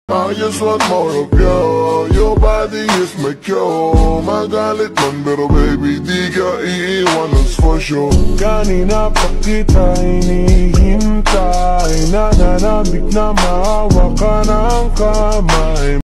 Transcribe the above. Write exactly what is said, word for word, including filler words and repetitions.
I just want more of you. Your body is my cure. Magalit man pero baby di ka iiwan, that's for sure. Kanina pa kita hinihintay, nananabik na maawa ka ng kamay.